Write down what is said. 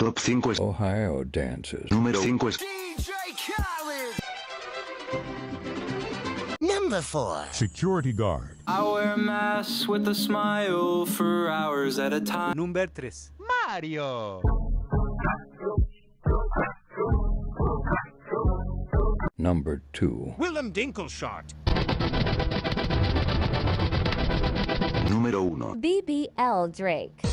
Top 5 es Ohio dances. número 5 es Number 4. Security guard. I wear a mask with a smile for hours at a time. Number 3. Mario. Number 2. Willem Dinkelshot. número 1. BBL Drake.